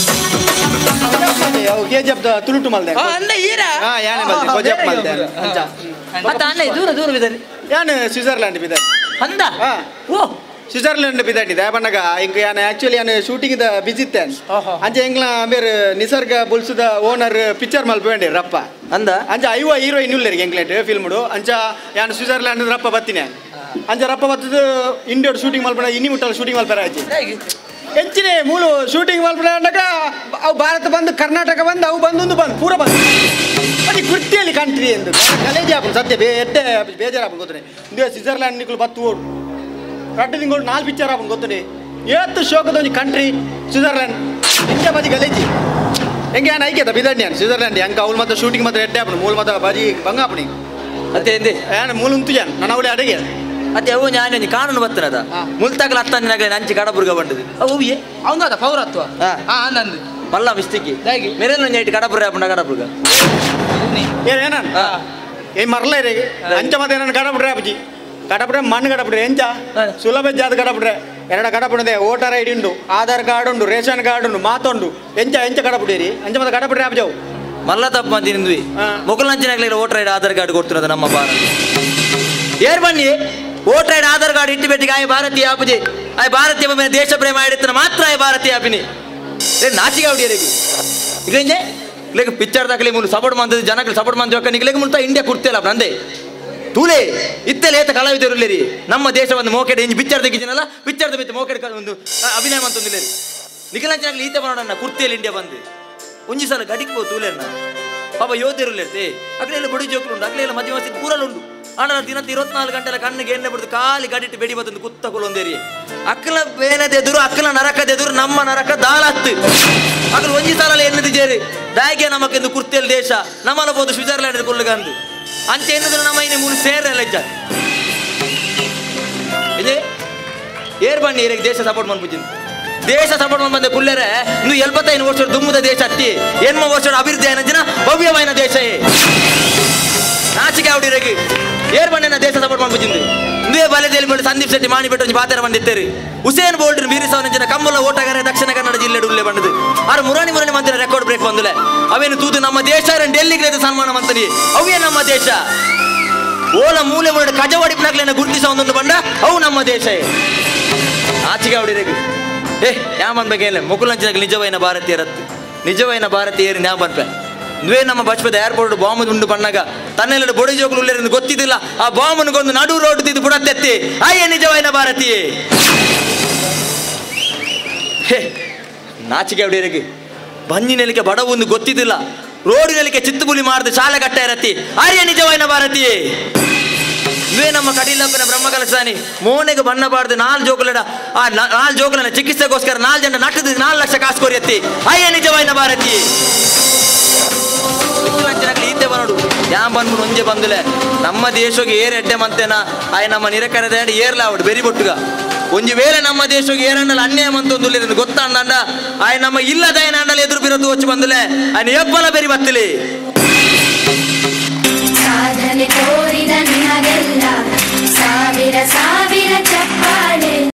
ಕೆಜಿಎಫ್ ತುಳುಟು ಮಲ್ದೆ ಅಂದ ಈರ ಯಾನೆ ಮಲ್ದೆ ಕೊಜಪ್ ಮಲ್ದೆ ಅಂಚ ಮತ್ತೆ ಅಣ್ಣ ದೂರ ದೂರ ಬಿದ್ದಾರೆ ಯಾನು ಸ್ವಿಟ್ಜರ್ಲ್ಯಾಂಡ್ ಬಿದ್ದ ಅಂದ ಓ ಸ್ವಿಟ್ಜರ್ಲ್ಯಾಂಡ್ ಬಿದ್ದಾಟಿದೆ ಬಣ್ಣಗ ಇಂಕ ಯಾನ ಆಕ್ಚುಲಿ ಯಾನು ಶೂಟಿಂಗ್ ಬಿಜಿ ಇತ್ತೆ ಅಂಚೆ ಎಂಗ್ಲ ಬೇರೆ ನಿಸರ್ಗ ಬುಲ್ಸುದ ಓನರ್ ಪಿಕ್ಚರ್ ಮಲ್ಪ ಬೇಂಡಿ ರಪ್ಪ ಅಂದ ಅಂಚ ಐವ ಹೀರೋಯಿನ್ ಉಳ್ಳರಿಗೆ ಎಂಗ್ಲೆಟ್ ಫಿಲ್ಮ್ಡು ಅಂಚ ಯಾನು ಸ್ವಿಟ್ಜರ್ಲ್ಯಾಂಡ್ ರಪ್ಪ ಬತ್ತಿನ ಅಂಚ ರಪ್ಪ ಬತ್ತದು ಇಂಡಿಯೋಡ್ ಶೂಟಿಂಗ್ ಮಲ್ಪಣ ಇನ್ನಿ ಮುಟ್ಟಲ್ಲ ಶೂಟಿಂಗ್ ಮಲ್ಪರ ಆಚೆ ಹೆಚ್ಚಿನ ಮೂಲು ಶೂಟಿಂಗ್ ಮಲ್ಪಣ ಅಂದಾಗ ಅವು ಭಾರತ ಬಂದು ಕರ್ನಾಟಕ ಬಂದು ಅವು ಬಂದೊಂದು ಬಂದು ಪೂರ ಬಂದು ಅದು ಗುರ್ತಿಯಲ್ಲಿ ಕಂಟ್ರಿ ಎಂದು ಗಲೇಜ್ ಆಪು ಸದ್ಯ ಎಡ್ಡೆ ಬೇಜಾರಾಪು ಗೊತ್ತನೆ ಇಂದು ಸ್ವಿಟ್ಜರ್ಲ್ಯಾಂಡ್ ನಿಕ್ಕಲು ಬತ್ತು ಓಡು ರಡ್ಡು ತಿಂಗಳು 4 ಪಿಕ್ಚರ್ ಆಪು ಗೊತ್ತನೆ ಏತ್ತು ಶೋಕದ ಒಂದು ಕಂಟ್ರಿ ಸ್ವಿಟ್ಜರ್ಲ್ಯಾಂಡ್ ಇಂಡಿಯಾ ಬಜಿ ಗಲೇಜಿ ಹೆಂಗೆ ಏನು ಐಕ್ಯದ ಬಿದಣ್ಣಿ ಏನು ಸ್ವಿಟ್ಜರ್ಲ್ಯಾಂಡ್ ಹೆಂಗೆ ಅವ್ಳು ಮತ್ತೆ ಶೂಟಿಂಗ್ ಮಾತ್ರ ಎಡ್ಡೆ ಆಪು ಮೂಲ ಮತ್ತೆ ಬಜಿ ಬಂಗಾಪಣಿ ಅದೇ ಎಂದೇ ಏನು ಮೂಲ ಉಂತು ಜಾನ್ ನಾನು ಅವಳೆ ಅಡಿಗೆ ಅದೇ ಅವು ನಾನು ಕಾನೂನು ಬರ್ತನದ ಮುಲ್ತಾಗಲ ಹತ್ತಂದಿನಾಗ ನಂಚಿ ಕಡಬುರ್ಗ ಬಂಡದು ಅವು ಅವಂಗದ ಪೌರತ್ವ ನಂದು ಮಲ್ಲ ಮಿಸ್ಟಿಕ್ಕಿ ಮೇರೆ ನೈಟ್ ಕಡಪುರ ಆಪುಂಡ ಕಡಪುರ್ಗ ಏನ ಏ ಮರಲೇ ರೀ ಅಂಚ ಮತ್ತೆ ನಾನು ಕಡಪುಡ್ರೆ ಅಪ್ಪಜಿ ಕಡಪುಡ್ರೆ ಮಣ್ಣು ಕಡಪುಡ್ರೆ ಎಂಚ ಸುಲಭ ಜಾತ ಕಡಪುಡ್ರೆ ಎರಡ ಕಡಪುಡದೆ ವೋಟರ್ ಐಡಿ ಉಂಡು ಆಧಾರ್ ಕಾರ್ಡ್ ಉಂಡು ರೇಷನ್ ಕಾರ್ಡ್ ಉಂಡು ಮಾತೊಂಡು ಎಂಚ ಕಡಪುಡೇರಿ ಅಂಚ ಮತ್ತೆ ಕಡಪುಡ್ರೆ ಅಪ್ಪಜವು ಮಲ್ಲ ತಪ್ಪ ಅಂತಿಂದ್ವಿ ಮೊಕಲಂಚಿನಾಗ್ಲಿ ವೋಟರ್ ಐಡಿ ಆಧಾರ್ ಕಾರ್ಡ್ ಕೊಡ್ತಿರೋದು ನಮ್ಮ ಭಾರತ ಏರ್ ಬನ್ನಿ ವೋಟರ್ ಐಡಿ ಆಧಾರ್ ಕಾರ್ಡ್ ಇಟ್ಟು ಬೆಟ್ಟಿಗೆ ಆಯ್ ಭಾರತೀಯ ಆಪುಜಿ ಆಯ್ ಭಾರತೀಯ ಮೇಲೆ ದೇಶ ಪ್ರೇಮ ಆಡಿತ್ರ ಮಾತ್ರ ಆಯ್ ಭಾರತೀಯ ಆಪಿನಿ ನಾಚಿಗೆ ಹೊಡಿಯರಿಗೆ ಈಗ लेकिन पिक्चर दाखले मुझे सपोर्ट मानते जनक सपोर्ट मानते होगा निकले मुझे इंडिया कुर्तेला नंदे तूले इत्ते लेत कलाविदरुल्लेरी ನಮ್ಮ ದೇಶವನ್ನು ಮೋಕೆಡೆ ಇಂಜಿ ಪಿಕ್ಚರ್ ತೆಗಿದಿನಲ್ಲ ಪಿಕ್ಚರ್ ದ ಮಿತ್ತ ಮೋಕೆಡೆ ಒಂದು ಅಭಿನಯ ಮಂತೊಂದಿಲ್ಲೇರಿ ನಿಖಲಂಚನಾಗ್ಲಿ ಈತೆ ಬರೋಣ ಕುರ್ತಿಯಲ್ಲಿ ಇಂಡಿಯಾ ಬಂದು ಒಂಜಿ ಸಲ ಗಡಿಗೆ ಪೋ ತೂಲೇನ ಪಾಪ ಯೋಧರುಲ್ಲೇರ್ತೆ ಅಗ್ಲೆಲ್ಲ ಬಡಿ ಜೋಕುಂಡು ಅಗ್ಲೆಲ್ಲ ಮಧ್ಯವಾಸಿ ಕೂರಲುಂಡು ಆನ ದಿನ 24 ಗಂಟೆಲ ಕಣ್ಣಿಗೆ ಎಣ್ಣೆ ಬಿಡ್ದು ಕಾಲಿ ಗಡಿಟ್ಟು ಬೆಡಿ ಬತ್ತಂದು ಕುತ್ತಕೊಳ್ಳೊಂದೇರಿ ಅಕ್ಕಲ ಬೇನದೆದುರು ಅಕ್ಕಲ ನರಕದೆದುರು ನಮ್ಮ ನರಕ ದಾಳತ್ತು ಅಗಲು ಒಂಜಿ ಸಲ ಎನ್ನದು ಜೇರಿ ಬ್ಯಾಗೆ ನಮಕೆಂದು ಕುರ್ತಿಯಲ್ಲಿ ದೇಶ ನಮ್ಮಲ್ಲ ಬೋದು ಸ್ವಿಟ್ಜರ್ಲ್ಯಾಂಡ್ ಕೊಲ್ಲಗಂದು ಅಂಚೆ ಎನ್ನದ್ರು ನಮ್ಮ ಇನ್ನು ಮೂರು ಸೇರಲ್ಲ ಇಜ್ಜ ಇದೆ ಏರ್ ಬನ್ನಿ ಇರಕ್ಕೆ ದೇಶ ಸಪೋರ್ಟ್ ಮಾಡ್ಬಿಟ್ಟಿನಿ ದೇಶ ಸಪೋರ್ಟ್ ಮಾಡಿ ಬಂದೆ ಕುಲ್ಲೇರೆ ಇನ್ನು 75 ವರ್ಷ ದುಮ್ಮದ ದೇಶ ಅತ್ತಿ 8 ವರ್ಷ ಅಭಿವೃದ್ಧಿ ಆಯ್ನ ಜನ ಭವ್ಯವಾಯಿನ ದೇಶ ನಾಚಿಕೆ ಅವಡಿರಗೆ ಏರ್ ಬಣ್ಣ ದೇಶ ಸಪೋರ್ಟ್ ಮಾಡ್ಬಿಟ್ಟಿಂದು ಇಂದೇ ಬಲೆದಲ್ಲಿ ಬಳಿ ಸಂದೀಪ್ ಶೆಟ್ಟಿ ಮಾಣಿ ಬೆಟ್ಟು ಪಾತ್ರ ಬಂದಿತ್ತೇರಿ ಹುಸೇನ್ ಬೋಲ್ಟ್ ಮೀರಿಸವನ ಜನ ಕಮ್ಮಲ ಓಟಗಾರ ದಕ್ಷಿಣ ಕನ್ನಡ ಜಿಲ್ಲೆ ಉಲ್ಲೆ ಬಂದದು ಆರು ಮುರಾಣಿ ಮಂದಿರ ರೆಕಾರ್ಡ್ ಬ್ರೇಕ್ ಬಂದಲೆ ಅವೇನು ತೂತು ನಮ್ಮ ದೇಶ ಡೆಲ್ಲಿಗೆ ಸನ್ಮಾನ ಮಂತನಿ ಅವೇ ನಮ್ಮ ದೇಶ ಓಲ ಮೂಲೆ ಮೂಲೆ ಕಜವಾಡಿಪ್ನಾಗ್ಲೇನ ಗುರುತಿಸ ಒಂದೊಂದು ಬಂಡ ಅವು ನಮ್ಮ ದೇಶ ನಾಚಿಕೆ ಅವಡಿರಗೆ ಯಾ ಮನ್ಬೇಕು ಏನಿಲ್ಲ ಮುಕುಲಂಚಿನಾಗ ನಿಜವೈನ ಭಾರತೀಯರತ್ತು ನಿಜವೈನ ಭಾರತೀಯರು ನ್ಯಾ ಬಂದ್ಪೆ ನುವೇ ನಮ್ಮ ಬಚ್ಪದ ಏರ್ಪೋರ್ಟ್ ಬಾಂಬ್ ಉಂಡು ಬಣ್ಣಾಗ ತನ್ನೆಲ್ಲ ಬೊಡಿ ಜೋಕುಲು ಉಳ್ಳೇರಿಂದ ಗೊತ್ತಿದ್ದಿಲ್ಲ ಆ ಬಾಂಬನ್ಗೊಂದು ನಡು ರೋಡ್ ತಿದ್ದು ಬುಡತ್ತೆತ್ತಿ ಅಯ್ಯೇ ನಿಜವೈನ ಭಾರತೀಯೇ ನಾಚಿಕೆ ಅವಡಿಯರಿಗೆ ಬಂಜಿನಲಿಕ್ಕೆ ಬಡವೊಂದು ಗೊತ್ತಿದ್ದಿಲ್ಲ ರೋಡಿನಲಿಕ್ಕೆ ಚಿತ್ತುಬುಲಿ ಮಾಡಿದ ಶಾಲೆ ಕಟ್ಟ ಇರತ್ತಿ ಅಯ್ಯೇ ನಿಜವೈನ ಭಾರತೀಯೇ ಇವೇ ನಮ್ಮ ಕಡಿಲಪ್ಪನ ಬ್ರಹ್ಮಕಲಸಾನಿ ಮೋನೆಗೆ ಬಣ್ಣ ಬಾರ್ದು 4 ಜೋಕುಲಡ ಆ 4 ಜೋಕುಲನ ಚಿಕಿತ್ಸೆಗೋಸ್ಕರ 4 ಜನ ನಟ್ಟದ 4 ಲಕ್ಷ ಕಾಸು ಕೊರಿಯತ್ತಿ ಅಯ್ಯೇ ನಿಜವೈನ ಭಾರತೀಯೇ ಈತೆ ಬರೋಡು ಯಾ ಬಂದ್ಬಿಡು ಒಂಜೆ ಬಂದುಲೆ ನಮ್ಮ ದೇಶಕ್ಕೆ ಏರ್ ಎಡ್ಡೆ ಮಂತೇನ ಆಯ್ ನಮ್ಮ ನಿರಕರದ ಏರ್ಲ ಅವಡು ಬೆರಿ ಬೊಟ್ಟುಗ ಒಂಜಿ ವೇಳೆ ನಮ್ಮ ದೇಶಕ್ಕೆ ಏರಣ್ಣಲ್ಲಿ ಅನ್ಯಾಯ ಮಂತೊಂದು ಗೊತ್ತಾಂಡ ಆಯ್ ನಮ್ಮ ಇಲ್ಲದ ಏನಂಡಲ್ಲಿ ಎದುರು ಬಿರೋದು వచ్చి ಬಂದುಲೆ ಆಯ್ನ ಎಬ್ಬಲ ಬೆರಿ ಬತ್ತಲಿ ಸಾಧನೆ ತೋರಿದ ನಿಮಗೆಲ್ಲ ಸಾವಿರ ಸಾವಿರ ಚಪ್ಪಾಳೆ